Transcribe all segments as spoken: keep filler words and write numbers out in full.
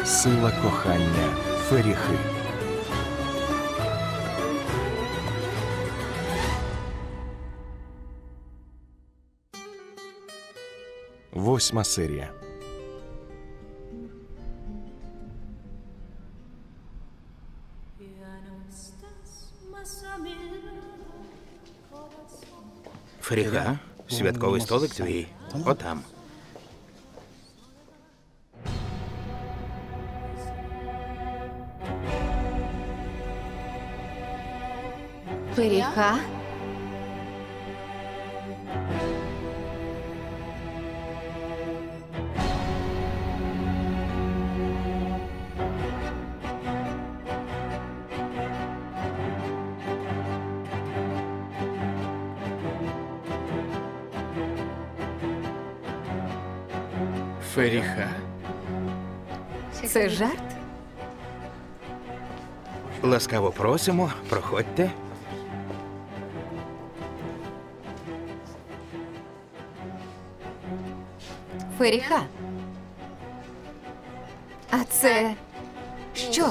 Сила кохання. Феріхи. Восьма серія. Феріха, святковий столик твій. Отам. Феріха? Феріха. Це жарт? Ласкаво просимо, проходьте. Феріха? А це що?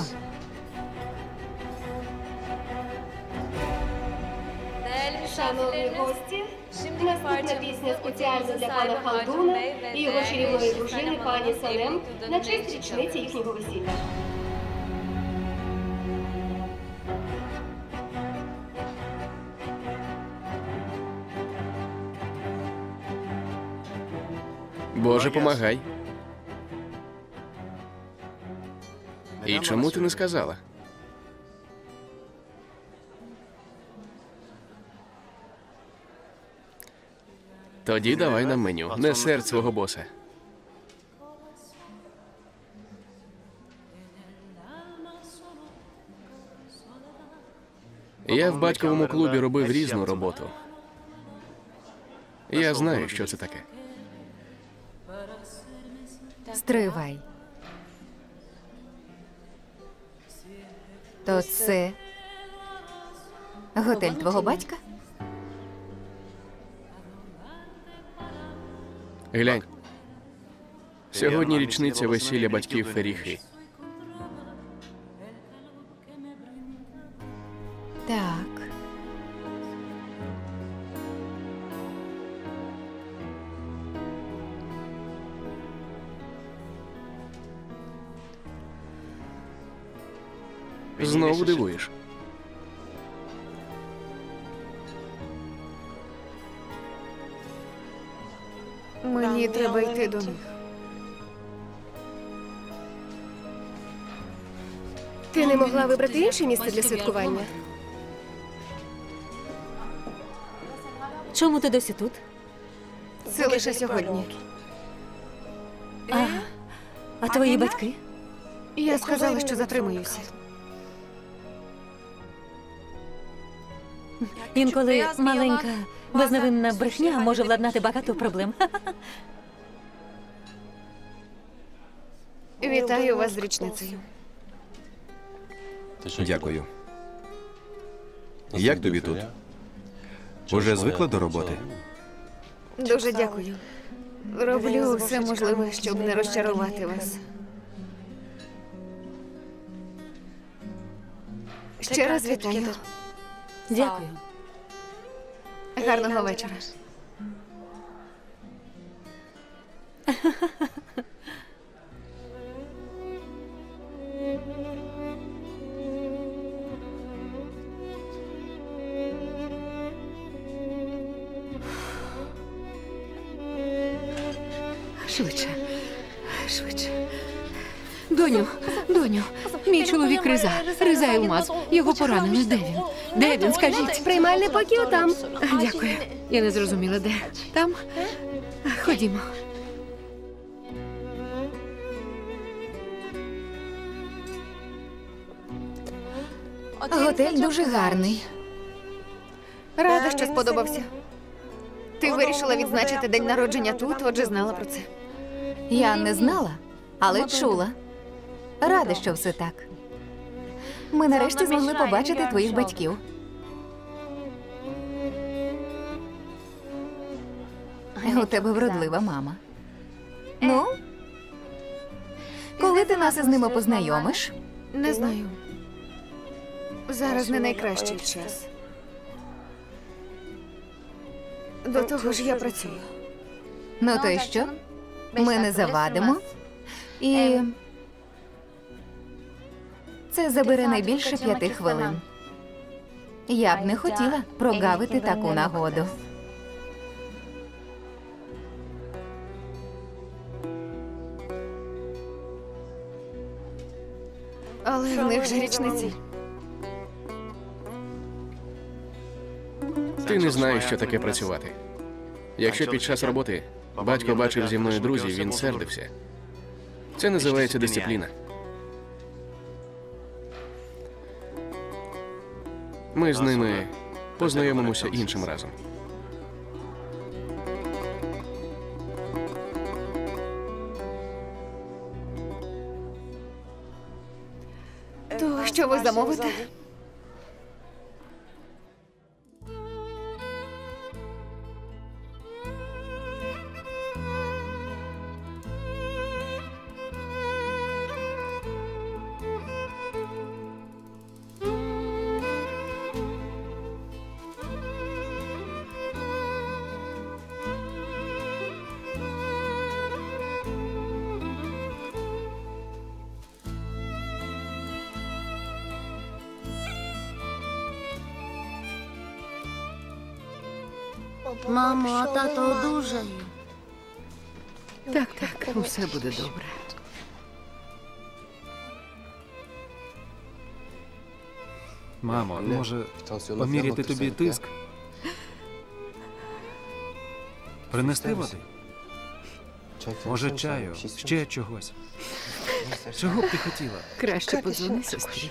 Шановні гості, наступна пісня спеціально для пана Халдуна і його чарівної дружини пані Салем на честь річниці їхнього весілля. Боже, помагай. І чому ти не сказала? Тоді давай нам меню. Не сердь свого боса. Я в батьковому клубі робив різну роботу. Я знаю, що це таке. Стривай. То це готель твого батька? Глянь. Сьогодні річниця весілля батьків Феріхи. Так. Знову дивуєш. Мені треба йти до них. Ти не могла вибрати інше місце для святкування? Чому ти досі тут? Це лише сьогодні. А, а твої батьки? Я сказала, що затримуюся. Інколи маленька, безневинна брехня може владнати багато проблем. Вітаю вас з річницею. Дякую. Як тобі тут? Уже звикла до роботи? Дуже дякую. Роблю все можливе, щоб не розчарувати вас. Ще раз вітаю. Дякую. Гарного вечора. Швидше, швидше. Доню, доню, мій чоловік Риза. Риза Ілмаз. Його поранили. Де він? Де він, скажіть? Приймальний покій там. Дякую. Я не зрозуміла, де. Там? Ходімо. Готель дуже гарний. Рада, що сподобався. Ти вирішила відзначити день народження тут, отже знала про це. Я не знала, але чула. Рада, що все так. Ми нарешті змогли побачити твоїх батьків. У тебе вродлива мама. Ну? Коли Коли ти нас із ними познайомиш? Не знаю. Зараз не найкращий час. До того ж, я працюю. Ну то й що? Ми не завадимо. І це забере найбільше п'яти хвилин. Я б не хотіла прогавити таку нагоду. Але в них же річниці. Ти не знаєш, що таке працювати. Якщо під час роботи батько бачив зі мною друзів, він сердився. Це називається дисципліна. Ми з ними познайомимося іншим разом. То що ви замовите? Мамо, а тато одужає. Так, так, усе буде добре. Мамо, може поміряти тобі тиск? Принести води? Може чаю, ще чогось? Чого б ти хотіла? Краще подзвони сестрі.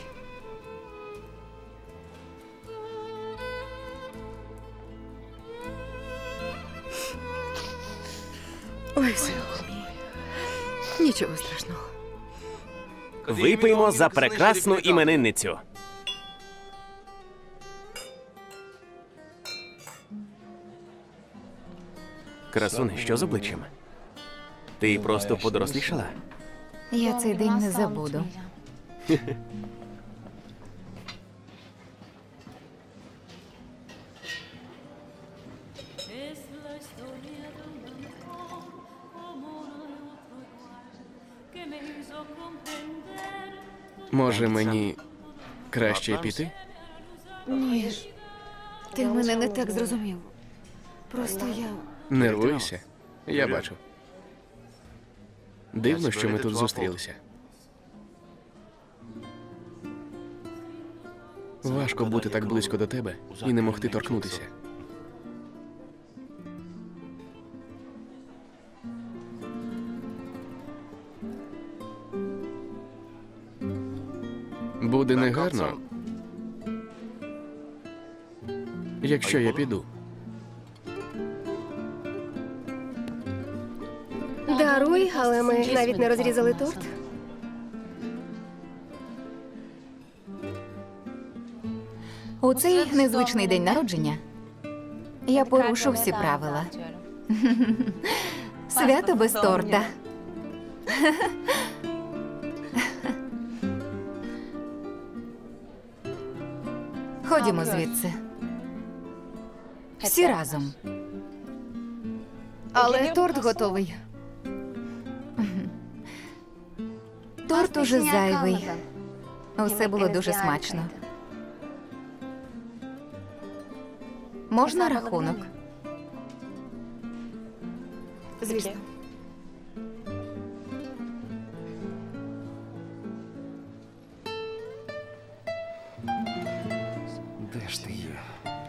Ой, синку мій. Нічого страшного. Випиймо за прекрасну іменинницю. Красуне, що з обличчям? Ти просто подорослішала? Я цей день не забуду. Може, мені краще піти? Ні. Ти мене не так зрозумів. Просто я. Нервуєшся? Я бачу. Дивно, що ми тут зустрілися. Важко бути так близько до тебе і не могти торкнутися. Буде негарно, якщо я піду. Даруй, але ми навіть не розрізали торт. У цей незвичний день народження я порушу всі правила. Свято без торта. Ходімо звідси. Всі разом. Але торт готовий. Торт уже зайвий. Усе було дуже смачно. Можна рахунок? Звісно. Де ж ти є?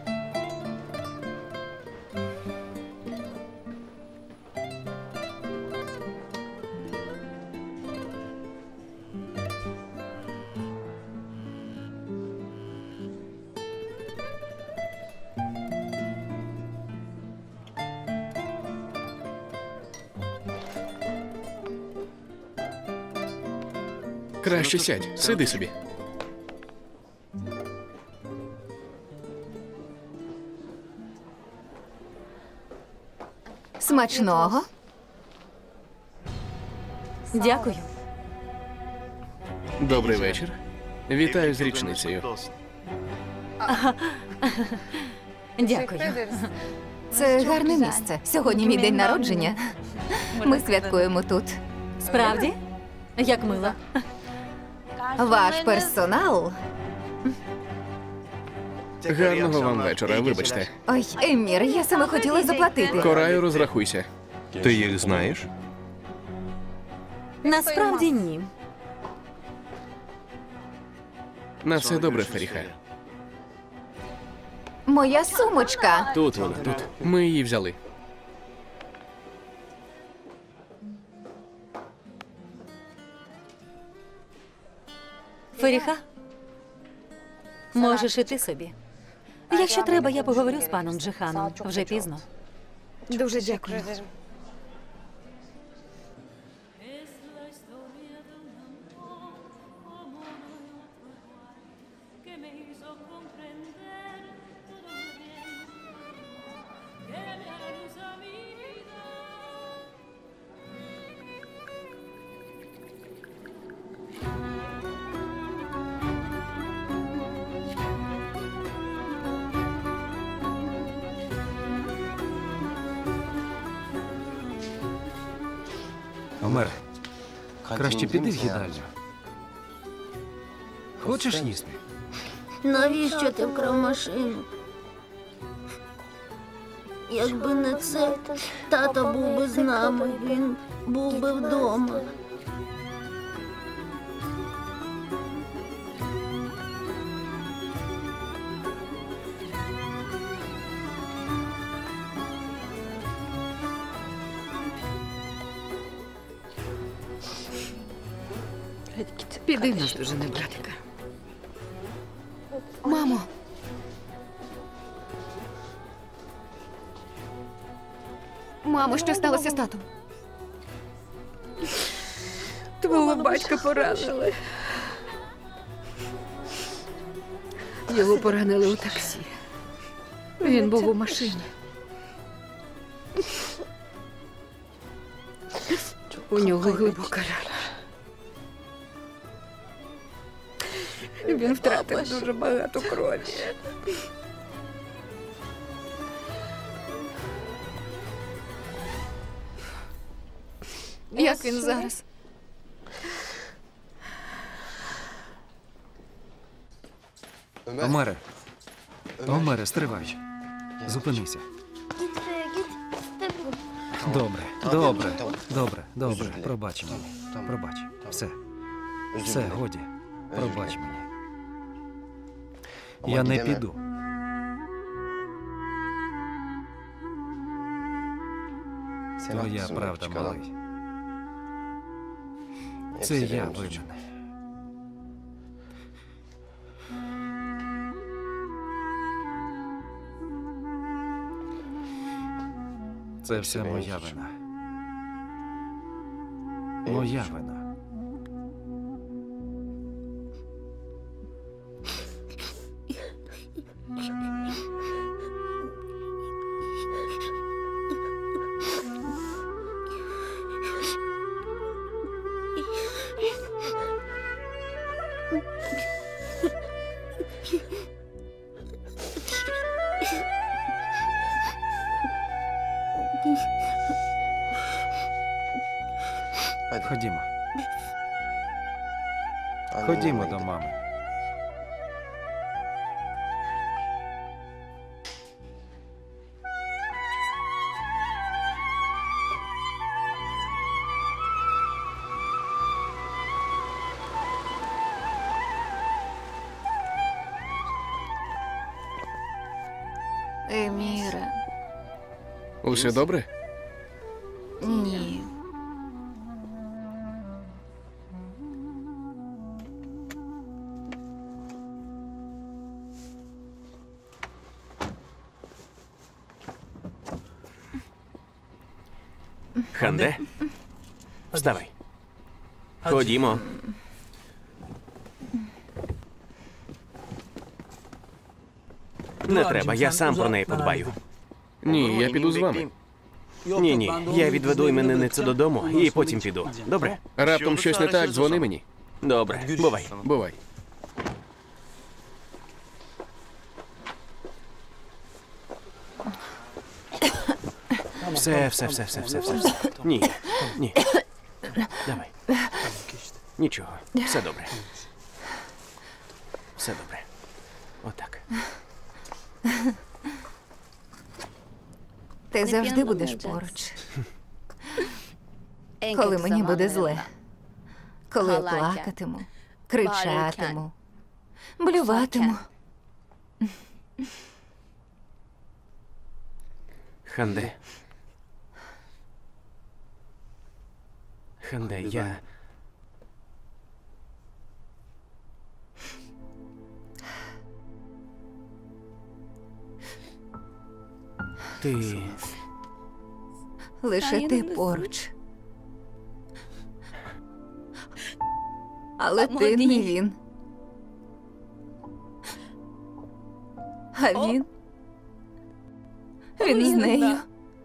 Краще сядь, сиди собі. Смачного. Дякую. Добрий вечір. Вітаю з річницею. Дякую. Це гарне місце. Сьогодні мій день народження. Ми святкуємо тут. Справді? Як мило. Ваш персонал. Гарного вам вечора, вибачте. Ой, Емір, я саме хотіла заплатити. Кораю, розрахуйся. Ти їх знаєш? Насправді ні. На все добре, Феріха. Моя сумочка. Тут вона, тут. Ми її взяли. Феріха? Можеш іти собі. Якщо треба, я поговорю з паном Джиханом. Вже пізно. Дуже дякую. Омер, краще піди в їдальню. Хочеш їсти? Навіщо ти вкрав машину? Якби не це, тато був би з нами, він був би вдома. Піди нас дожени, братика. Мамо. Мамо, що сталося з татом? Твого батька поранили. Його поранили у таксі. Він був у машині. У нього глибока рана. Він втратив дуже багато крові. Як він зараз? Омере, Омере, стривай. Зупинися. Добре, добре, добре, добре. Пробач мені. Пробач. Все. Все, годі. Пробач мені. Я не піду. Твоя правда, малий. Це я винен. Це все моя вина. Моя вина. Ходімо. Ходімо до мами. Еміре. Усе добре? Ні. Ханде? Вставай. Ходімо. Не треба, я сам про неї подбаю. Ні, я піду з вами. Ні, ні, я відведу іменинницю додому і потім піду. Добре? Раптом щось не так, дзвони мені. Добре, бувай. Бувай. Все, все, все, все, все, все, все. Ні, ні. Давай. Нічого, все добре. Все добре. Отак. Ти завжди будеш поруч. Коли мені буде зле. Коли я плакатиму, кричатиму, блюватиму. Ханде. Ханде, я... Ти... Лише ти поруч. Але ти не він. А він? Він з нею.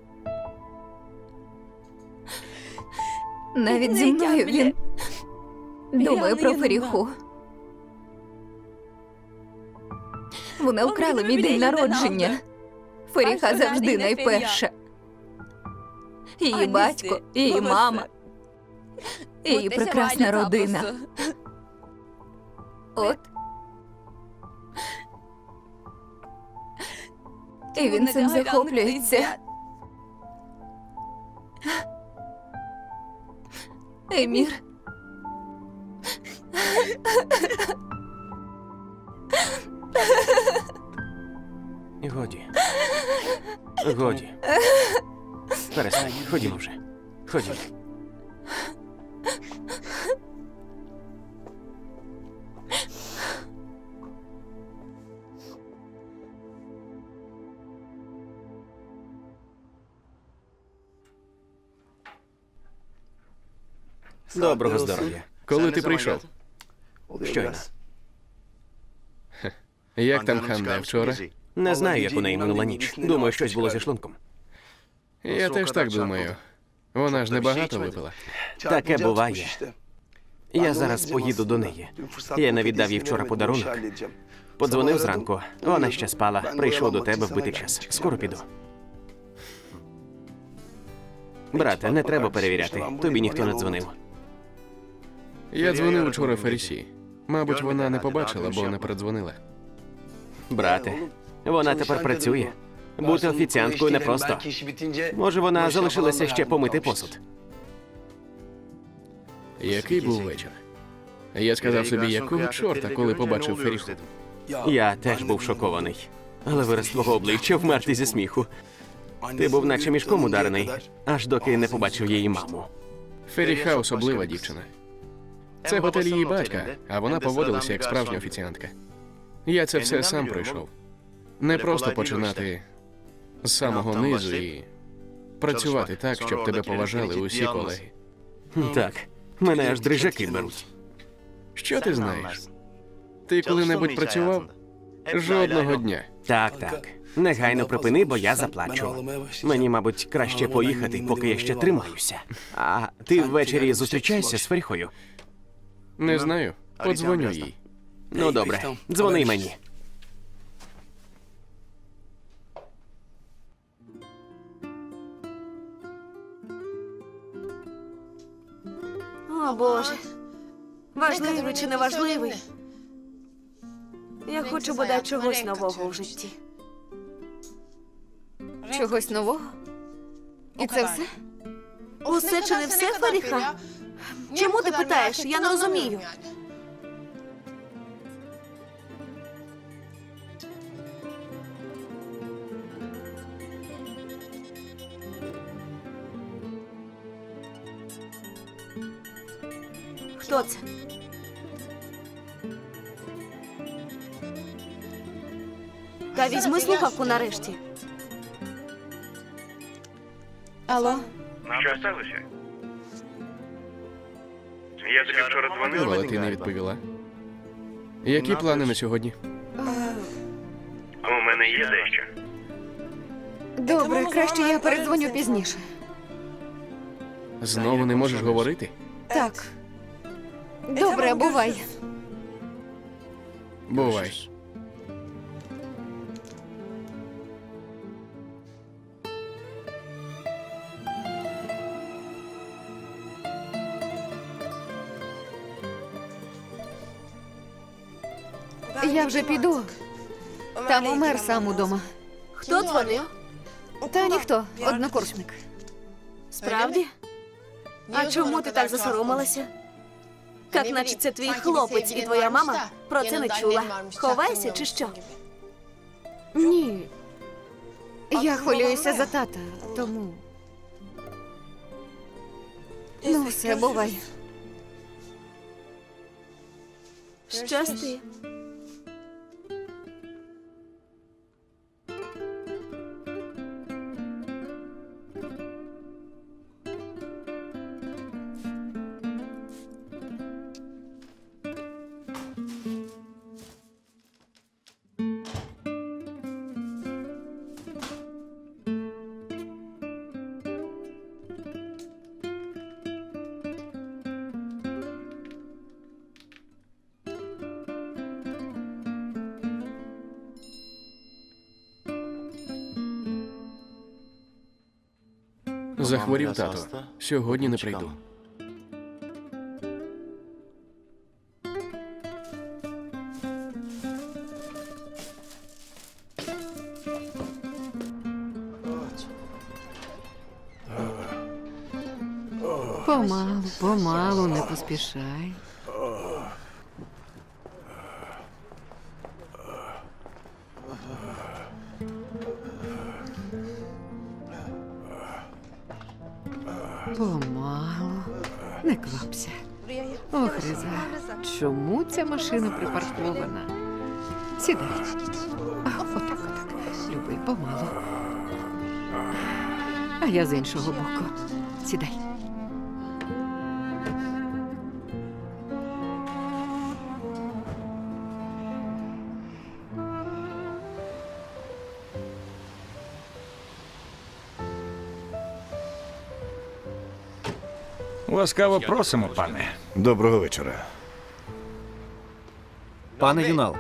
Навіть зі мною він думає про Феріху. Вона вкрала мій день народження. Феріха завжди найперша. Її батько, її мама, її прекрасна родина. От. І він цим захоплюється. Емір. Годі. Годі. Перестань, ходімо вже. Ходімо. Доброго здоров'я. Коли ти прийшов? Щойно. Як там Ханде вчора? Не знаю, як у неї минула ніч. Думаю, щось було зі шлунком. Я теж так думаю. Вона ж небагато випила. Таке буває. Я зараз поїду до неї. Я не віддав їй вчора подарунок. Подзвонив зранку. Вона ще спала. Прийшов до тебе вбити час. Скоро піду. Брате, не треба перевіряти. Тобі ніхто не дзвонив. Я дзвонив учора Ферісі. Мабуть, вона не побачила, бо не передзвонила. Брате, вона тепер працює. Бути офіціанткою непросто. Може, вона залишилася ще помити посуд. Який був вечір? Я сказав собі, якого чорта, коли побачив Феріху. Я теж був шокований. Але вираз твого обличчя вмерти зі сміху. Ти був наче мішком ударений, аж доки не побачив її маму. Феріха особлива дівчина. Це готель її батька, а вона поводилася як справжня офіціантка. Я це все сам пройшов. Не просто починати з самого низу і працювати так, щоб тебе поважали усі колеги. Так, мене аж дрижаки беруть. Що ти знаєш? Ти коли-небудь працював? Жодного дня. Так, так. Негайно припини, бо я заплачу. Мені, мабуть, краще поїхати, поки я ще тримаюся. А ти ввечері зустрічаєшся з Феріхою? Не знаю. Подзвоню їй. Ну, добре. Дзвони мені. О, Боже. Важливий чи не важливий? Я хочу бодай чогось нового в житті. Чогось нового? І це все? Усе чи не все, Феріха? Чому ти питаєш? Я не розумію. Хто це? Та візьми слухавку нарешті. Алло? Що сталося? Я тобі вчора дзвонила. Але ти не відповіла. Які плани на сьогодні? У мене є дещо. Добре, краще я передзвоню пізніше. Знову не можеш говорити? Так. Добре, бувай. Бувай. Я вже піду. Там умер сам удома. Хто дзвонив? Та ніхто, однокурсник. Справді? А чому ти так засоромилася? Як наче це твій хлопець і твоя мама про це не чула. Ховайся чи що? Ні. Я хвилююся за тата, тому. Ну, все, бувай. Щасти. Захворів тато. Сьогодні не прийду. Помалу, помалу, не поспішай. Помалу, не квапся. Ох, Риза, чому ця машина припаркована? Сідай. А, отак, отак. Любий, помалу. А я з іншого боку. Сідай. Ласкаво просимо, пане. Доброго вечора. Пане Юнал,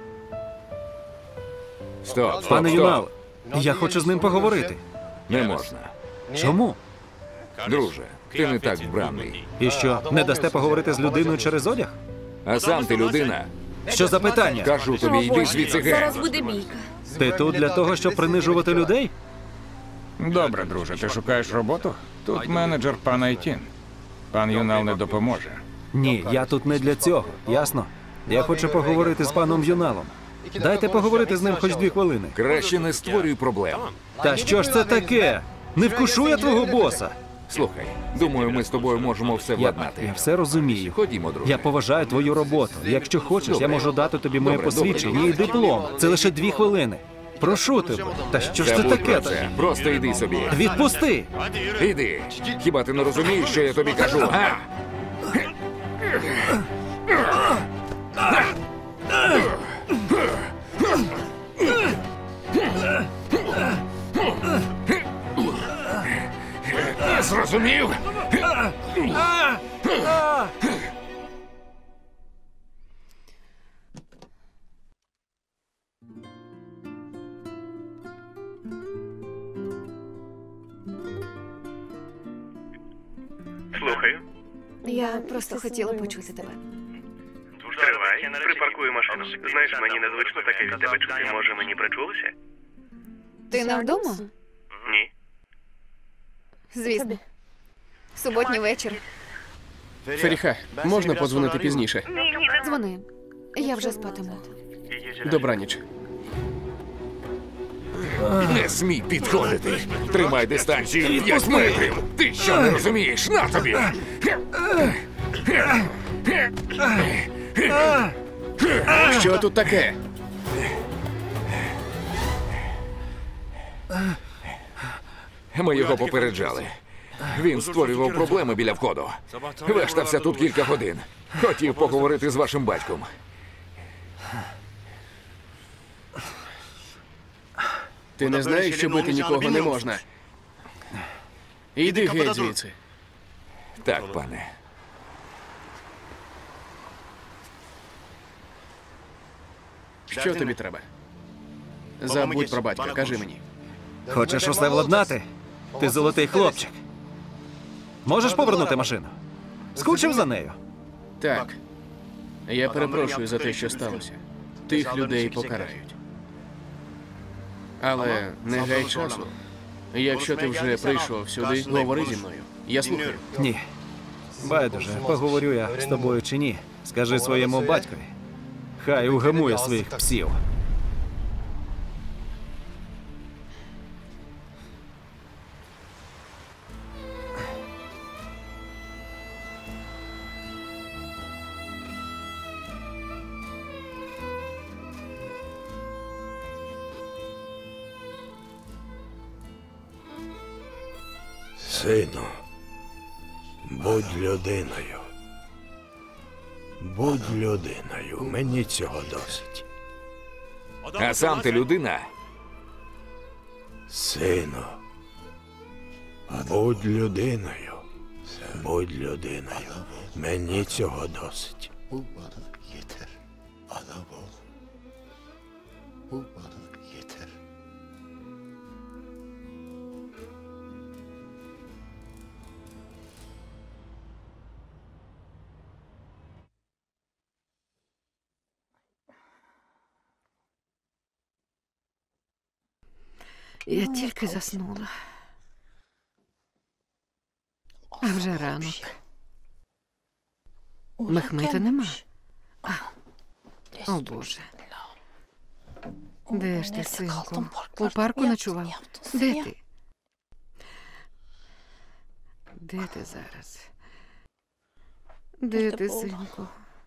Стоп, стоп, пане стоп. Юнал, я хочу з ним поговорити. Не можна. Чому? Друже, ти не так вбраний. І що, не дасте поговорити з людиною через одяг? А сам ти людина. Що за питання? Кажу тобі, йди звідси геть. Зараз буде бійка. Ти тут для того, щоб принижувати людей? Добре, друже, ти шукаєш роботу? Тут менеджер пан Айтін. Пан Юнал не допоможе. Ні, я тут не для цього, ясно? Я хочу поговорити з паном Юналом. Дайте поговорити з ним хоч дві хвилини. Краще не створюй проблем. Та що ж це таке? Не вкушу я твого боса. Слухай, думаю, ми з тобою можемо все Я, владнати. я все розумію. Ходімо, друже. Я поважаю твою роботу. Якщо хочеш, я Добре. можу дати тобі моє Добре, посвідчення добре. і диплом. Це лише дві хвилини. Прошу тебе. Та що ж це Забудь таке? про це. Просто йди собі. Відпусти! Іди. Хіба ти не розумієш, що я тобі кажу, га? Не зрозумів? Слухаю. Я просто хотіла почути тебе. Стривай, припаркую машину. Знаєш, мені незвично таке від тебе чути. Може, мені причулося? Ти не вдома? Ні. Звісно. Суботній вечір. Феріха, можна подзвонити пізніше? Дзвони. Я вже спатиму. Добраніч. Не смій підходити. Тримай дистанцію п'ять метрів. Ти що не розумієш? На тобі! Що тут таке? Ми його попереджали. Він створював проблеми біля входу. Вештався тут кілька годин. Хотів поговорити з вашим батьком. Ти не знаєш, що бити нікого не можна. Іди геть звідси. Так, пане. Що тобі треба? Забудь про батька, кажи мені. Хочеш усе владнати? Ти золотий хлопчик. Можеш повернути машину? Скучив за нею? Так. Я перепрошую за те, що сталося. Тих людей покарають. Але не гай часу. Якщо ти вже прийшов сюди, говори зі мною. Я слухаю. Ні. Байдуже, поговорю я з тобою чи ні. Скажи своєму батькові. Хай угамує своїх псів. Сину, будь людиною. Будь людиною. Мені цього досить. А сам ти людина? Сину, будь людиною. Будь людиною. Мені цього досить. Я тільки заснула. А вже ранок. Мехмета нема. А. О, Боже. Де ж ти, синку? У парку ночував? Де ти? Де ти зараз? Де ти, синку?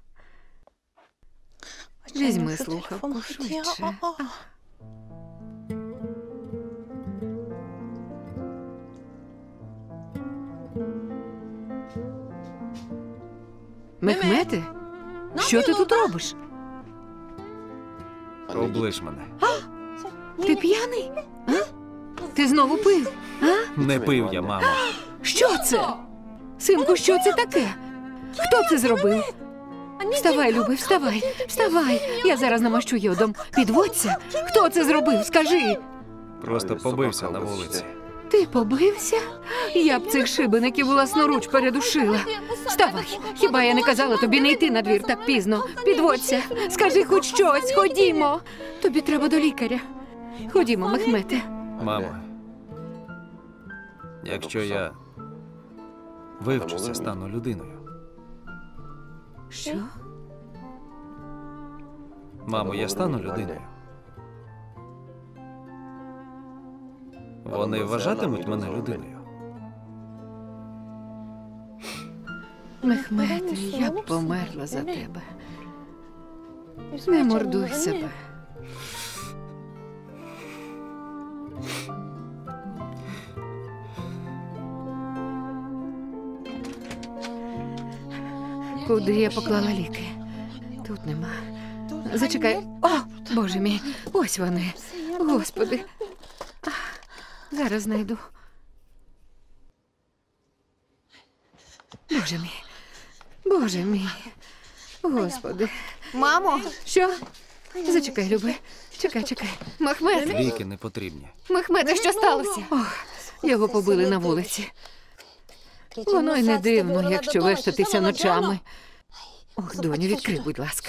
Візьми слухавку швидше. Мехмете? Що ти тут робиш? Облиш мене. Ти п'яний? А? Ти знову пив? А? Не пив я, мамо. Що це? Синку, що це таке? Хто це зробив? Вставай, Любий, вставай, вставай. Я зараз намащу йодом. Підводься. Хто це зробив? Скажи. Просто побився на вулиці. Ти побився? Я б цих шибеників власноруч передушила. Вставай. Хіба я не казала тобі не йти на двір так пізно? Підводься. Скажи хоч щось. Ходімо. Тобі треба до лікаря. Ходімо, Мехмете. Мамо, якщо я вивчуся, стану людиною. Що? Мамо, я стану людиною. Вони вважатимуть мене людиною. Мехмете, я б померла за тебе. Не мордуй себе. Куди я поклала ліки? Тут нема. Зачекай. О, Боже мій, ось вони. Господи. Зараз знайду. Боже мій. Боже мій. Господи. Мамо! Що? Зачекай, Люби. Чекай, чекай. Мехмед. Ліки не потрібні. Мехмеде, що сталося? Ох, його побили на вулиці. Воно й не дивно, якщо вештатися ночами. Ох, доню, відкрий, будь ласка.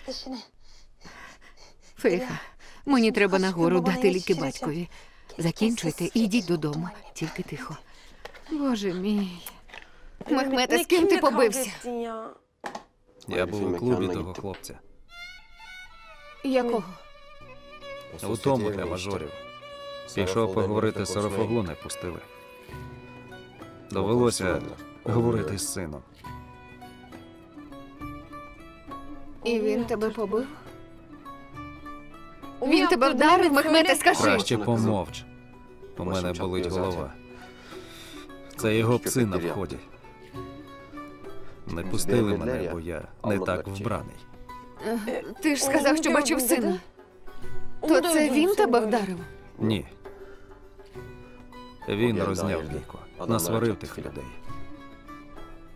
Фейха, мені треба нагору дати ліки батькові. Закінчуйте і йдіть додому. Тільки тихо. Боже мій. Мехмете, з ким ти побився? Я був у клубі того хлопця. Якого? У тому для мажорів. Пішов поговорити з Сарафоглу, не пустили. Довелося говорити з сином. І він тебе побив? Він тебе вдарив, Мехмете, скажи. Краще помовч. У мене болить голова. Це його пси на вході. Не пустили мене, бо я не так вбраний. Ти ж сказав, що бачив сина. То це він тебе вдарив? Ні. Він розняв бійку, насварив тих людей.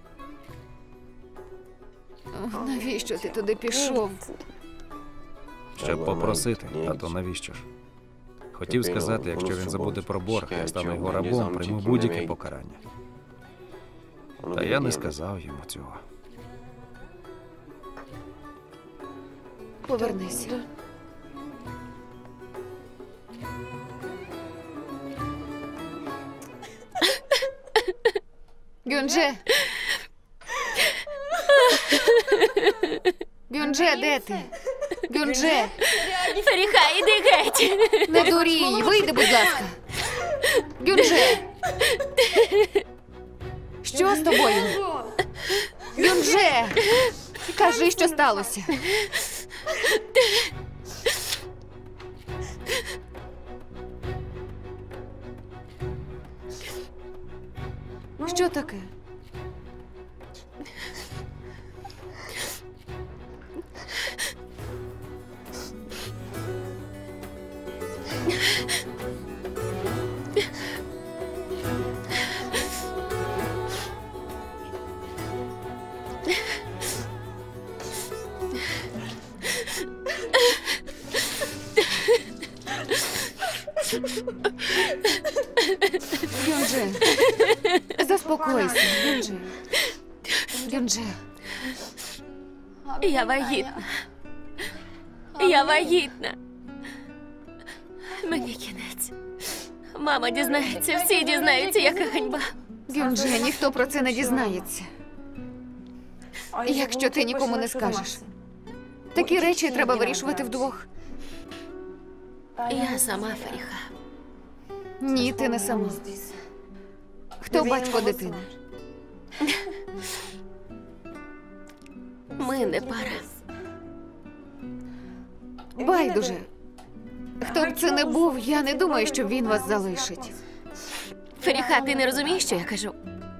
Навіщо ти туди пішов? Щоб попросити, а то навіщо ж? Хотів сказати, якщо він забуде про борг, я стану його рабом, прийму будь-яке покарання. Та я не сказав йому цього. Повернися. Гюнже! Гюнже, де ти? Гюнже! Феріха, іди геть! Не дурій, вийди, будь ласка. Гюнже! Що з тобою? Гюнже! Кажи, що сталося. Що таке? Гюнже, заспокойся, Гюнже. Гюнже. Я вагітна. Я вагітна. Мені кінець. Мама дізнається, всі дізнаються, яка ганьба. Гюнже, ніхто про це не дізнається. Якщо ти нікому не скажеш. Такі речі треба вирішувати вдвох. Я сама Феріха. Ні, ти не сама. Хто батько дитини? Ми не пара. Байдуже. Хто б це не був, я не думаю, що він вас залишить. Феріха, ти не розумієш, що я кажу?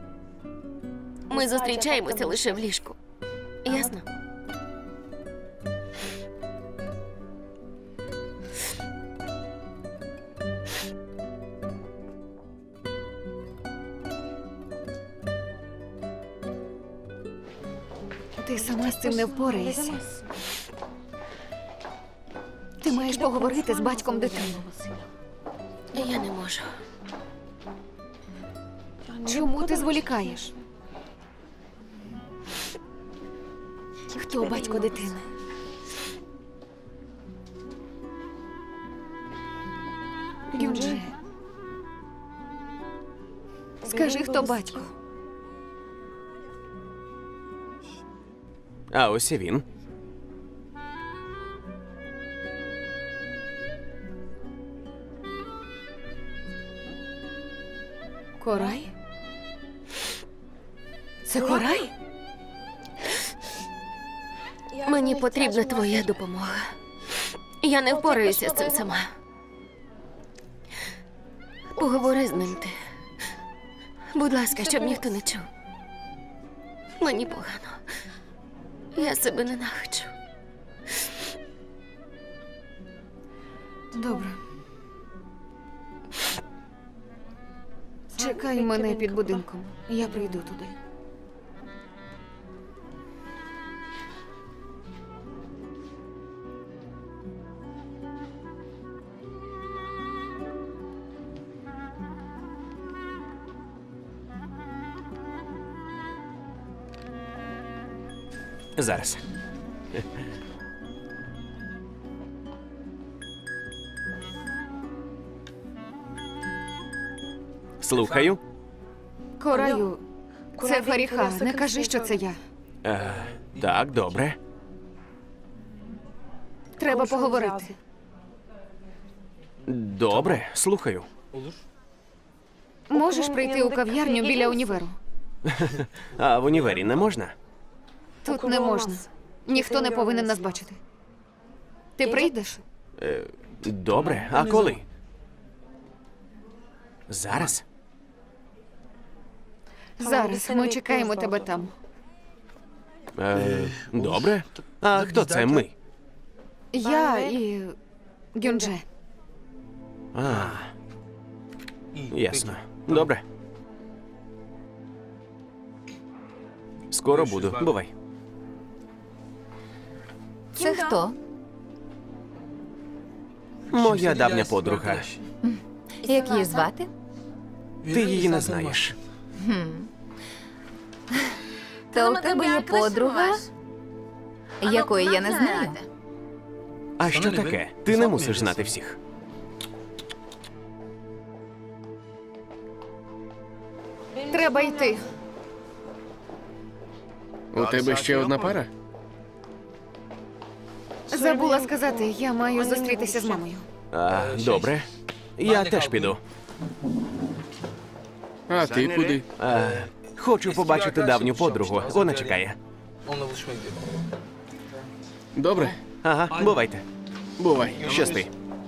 Ми зустрічаємося лише в ліжку. Ясно? Ти сама з цим не впораєшся. Ти маєш поговорити з батьком дитини. Я не можу. Чому ти зволікаєш? Хто батько дитини? Гюнже. Скажи, хто батько? А ось і він. Корай? Це Корай? Мені потрібна твоя допомога. Я не впораюся з цим сама. Поговори з ним ти. Будь ласка, щоб ніхто не чув. Мені погано. Я себе ненавиджу. Добре. Чекай мене під будинком. Я прийду туди. Зараз. Слухаю. Кораю, це Феріха. Не кажи, що це я. Е, так, добре. Треба поговорити. Добре, слухаю. Можеш прийти у кав'ярню біля універу? А в універі не можна? Тут не можна. Ніхто не повинен нас бачити. Ти прийдеш? Е, добре, а коли? Зараз? Зараз. Ми чекаємо тебе там. Е, добре. А хто це ми? Я і Гюнже. А, ясно. Добре. Скоро буду. Бувай. Це хто? Моя давня подруга. Як її звати? Ти її не знаєш. Хм. То у тебе є подруга, якої я не знаю. А що таке? Ти не мусиш знати всіх. Треба йти. У тебе ще одна пара? Забула сказати, я маю зустрітися з мамою. А, добре. Я теж піду. А ти куди? А, хочу побачити давню подругу. Вона чекає. Добре. Ага, бувайте. Бувай. Щасти.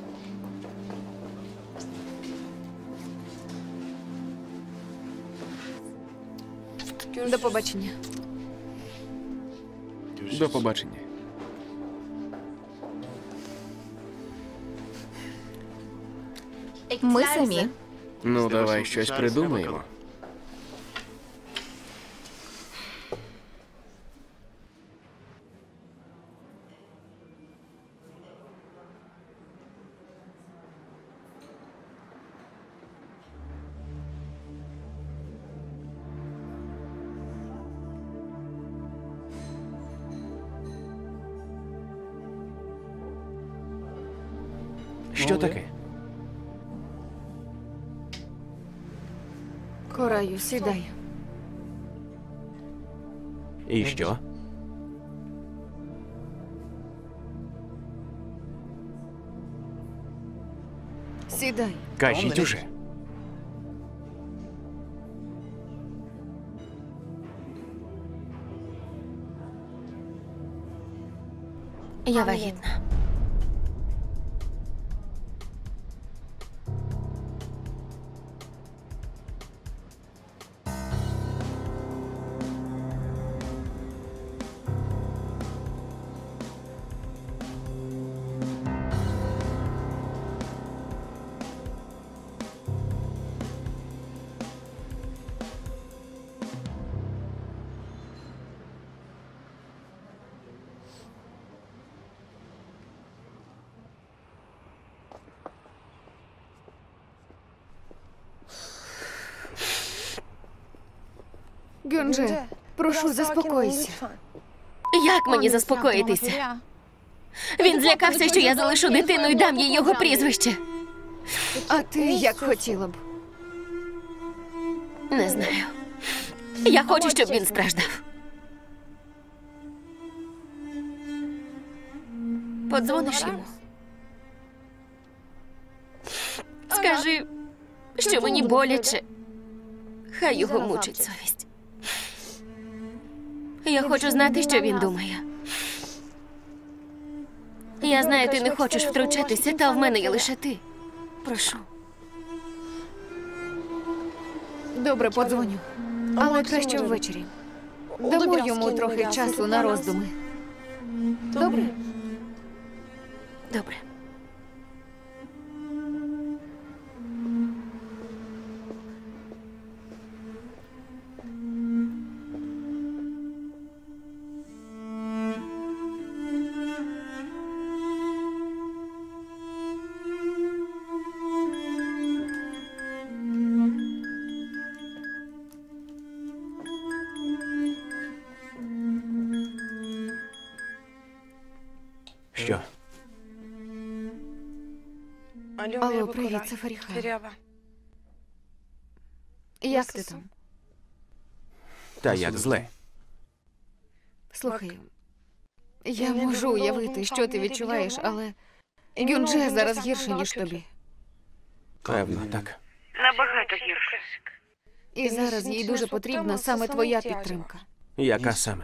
До побачення. До побачення. Ми самі. Ну, давай щось придумаємо. Що таке? Кораю, сідай. І що? Сідай. Кажіть уже. Я вагітна. Гюнже, прошу, заспокойся. Як мені заспокоїтися? Він злякався, що я залишу дитину і дам їй його прізвище. А ти як хотіла б? Не знаю. Я хочу, щоб він страждав. Подзвониш йому. Скажи, що мені боляче. Хай його мучить совість. Я хочу знати, що він думає. Я знаю, ти не хочеш втручатися, та в мене є лише ти. Прошу. Добре, подзвоню. Але краще ввечері. Дамо йому трохи часу на роздуми. Добре? Добре. Що? Алло, привіт, це Фаріха. Як ти там? Та як зле. Слухай, я можу уявити, що ти відчуваєш, але Гюнже зараз гірше, ніж тобі. Певно, так. Набагато гірше. І зараз їй дуже потрібна саме твоя підтримка. Яка саме?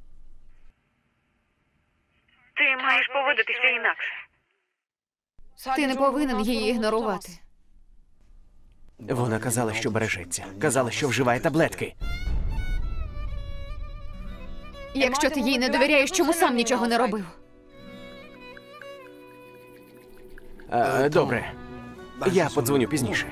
Ти маєш поводитися інакше. Ти не повинен її ігнорувати. Вона казала, що бережеться. Казала, що вживає таблетки. Якщо ти їй не довіряєш, чому сам нічого не робив? А, добре. Я подзвоню пізніше.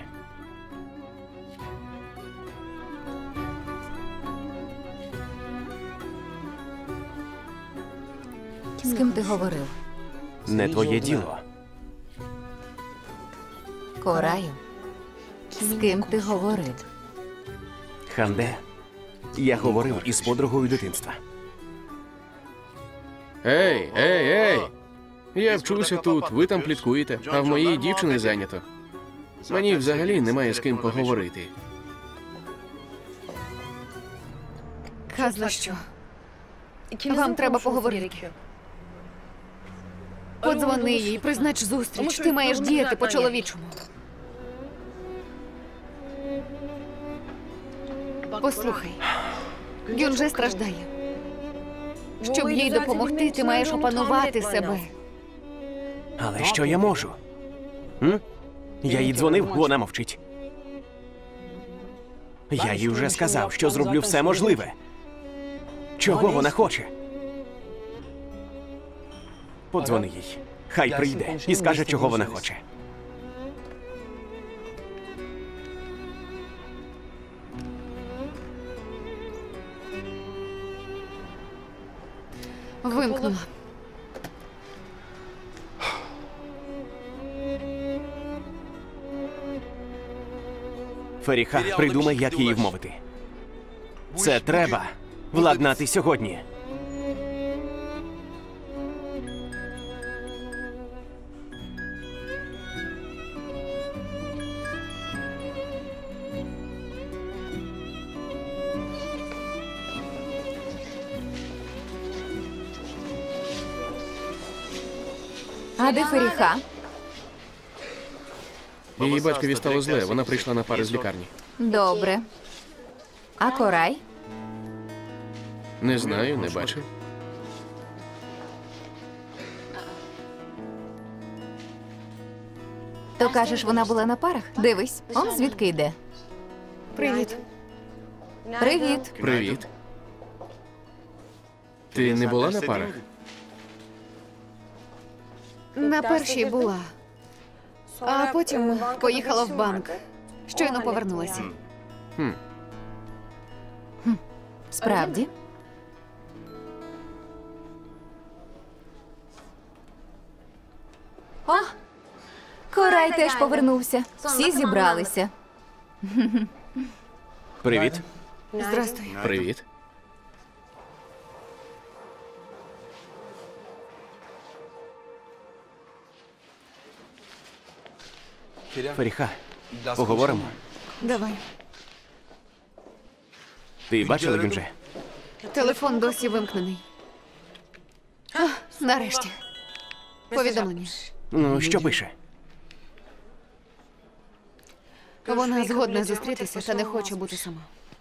З ким ти говорив? Не твоє діло. Кораю, з ким ти говорив? Ханде, я говорив із подругою дитинства. Ей, ей, ей! Я вчуся тут, ви там пліткуєте, а в моїй дівчини зайнято. Мені взагалі немає з ким поговорити. Казла що? Вам треба поговорити. Подзвони їй, признач зустріч. Ти маєш діяти по-чоловічому. Послухай, Гюнже страждає. Щоб їй допомогти, ти маєш опанувати себе. Але що я можу? М? Я їй дзвонив, вона мовчить. Я їй вже сказав, що зроблю все можливе. Чого вона хоче? Подзвони їй. Хай прийде і скаже, чого вона хоче. Вимкнула. Феріха, придумай, як її вмовити. Це треба владнати сьогодні. А де Феріха? Її батькові стало зле, вона прийшла на пари з лікарні. Добре. А Корай? Не знаю, не бачив. То кажеш, вона була на парах? Дивись, он звідки йде. Привіт. Привіт. Привіт. Ти не була на парах? На першій була. А потім поїхала в банк. Щойно повернулася. Хм. Справді? О, Корай теж повернувся. Всі зібралися. Привіт. Здрастуй. Привіт. Феріха, поговоримо. Давай. Ти бачила Гюнже? Телефон досі вимкнений. А, нарешті. Повідомлення. Ну, що пише? Вона згодна зустрітися та не хоче бути сама.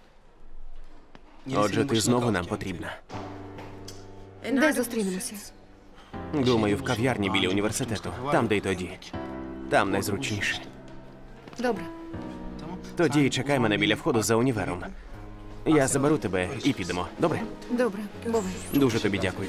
Отже, ти знову нам потрібна. Де зустрінемося? Думаю, в кав'ярні біля університету. Там, де й тоді. Там найзручніше. Добре. Тоді чекай мене біля входу за універом. Я заберу тебе і підемо. Добре? Добре. Бувай. Дуже тобі дякую.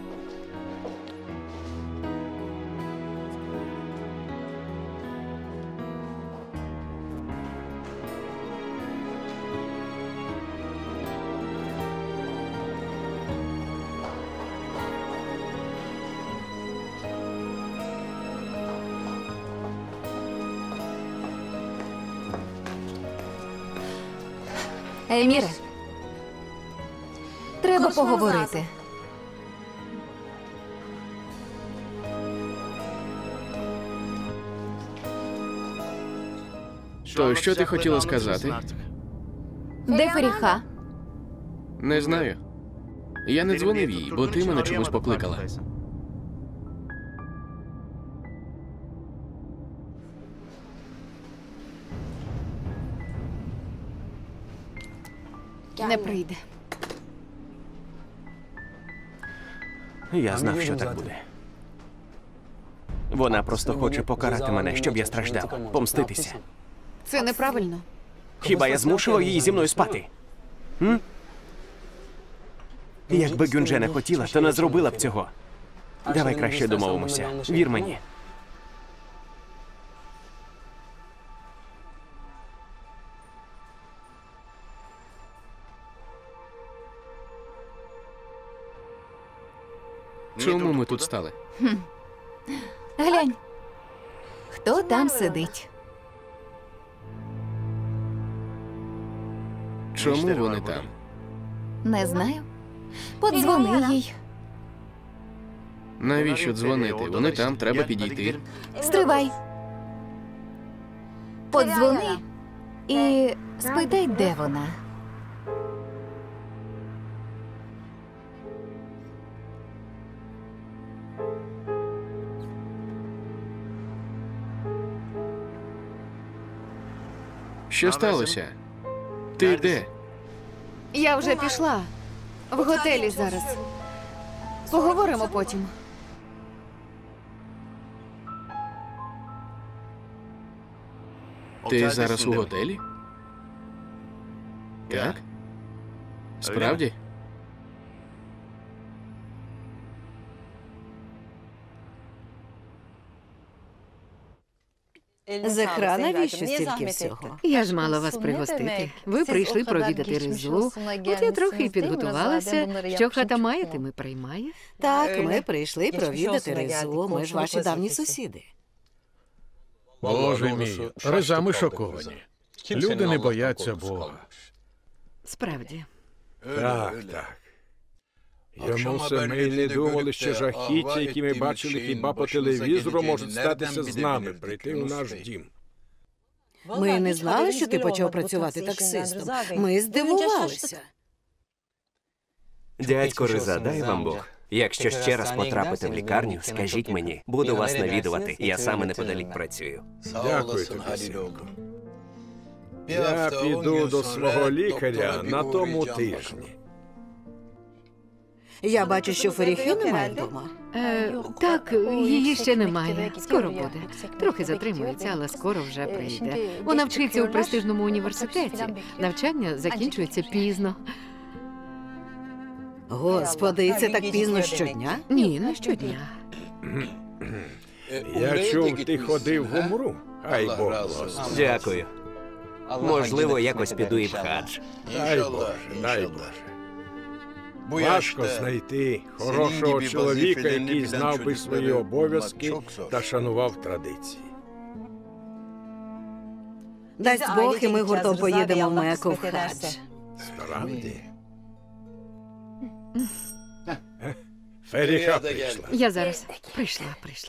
Еміре, треба поговорити. То що ти хотіла сказати? Де Феріха? Не знаю. Я не дзвонив їй, бо ти мене чомусь покликала. Не прийде. Я знав, що так буде. Вона просто хоче покарати мене, щоб я страждав, помститися. Це неправильно. Хіба я змушував її зі мною спати? М? Якби Гюнже не хотіла, то не зробила б цього. Давай краще домовимося. Вір мені. Чому ми тут стали? Хм. Глянь, хто там сидить? Чому вони там? Не знаю. Подзвони їй. Навіщо дзвонити? Вони там, треба підійти. Стривай. Подзвони і спитай, де вона. Що сталося? Ти де? Я вже пішла. В готелі зараз. Поговоримо потім. Ти зараз у готелі? Так? Справді? Зехра, навіщо стільки всього? Я ж мала вас пригостити. Ви прийшли провідати Ризу. От я трохи підготувалася. Що хата маєте, приймає. Так, ми прийшли провідати Ризу. Ми ж ваші давні сусіди. Боже мій, Риза, ми шоковані. Люди не бояться Бога. Справді. Так, так. Йому самі не думали, що жахіття, які ми бачили хіба по телевізору, можуть статися з нами, прийти у наш дім. Ми не знали, що ти почав працювати таксистом. Ми здивувалися. Дядько Риза, дай вам Бог. Якщо ще раз потрапите в лікарню, скажіть мені, буду вас навідувати. Я саме неподалік працюю. Дякую тобі, синку. Я піду до свого лікаря на тому тижні. Я бачу, що Феріхи немає вдома. Е, так, її ще немає. Скоро буде. Трохи затримується, але скоро вже прийде. Вона вчиться у престижному університеті. Навчання закінчується пізно. Господи, і це так пізно щодня? Ні, не щодня. Я чув, ти ходив в Умру. Хай Бог благословить. Дякую. Можливо, якось піду і в хадж. Дай Боже, дай Боже. Важко знайти хорошого чоловіка, який знав би свої обов'язки та шанував традиції. Дасть Бог, і ми гуртом поїдемо в Мекку в хадж. Справді? Феріха прийшла. Я зараз прийшла, прийшла.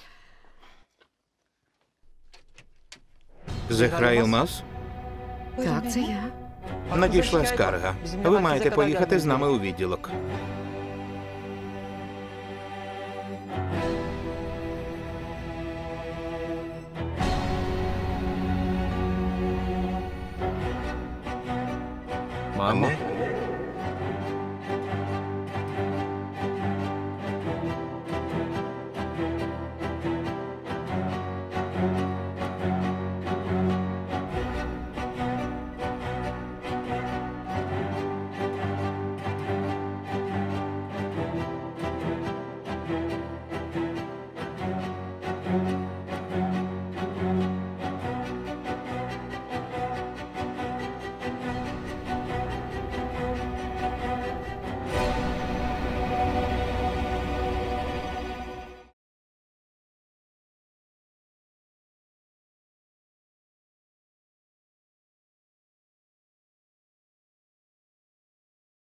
Зехра Ілмаз? Так, це я. Надійшла скарга. Ви маєте поїхати з нами у відділок. Мамо?